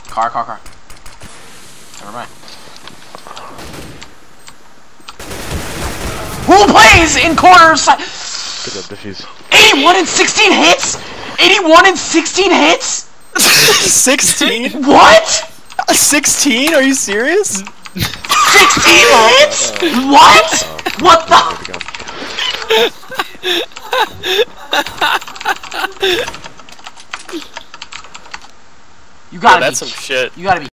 Car. Never mind. Who plays in corners? Good job, defuse. 81 and 16 hits? 81 and 16 hits? 16? What? 16? Are you serious? 16 hits? What? What the? You gotta that's some shit. You gotta be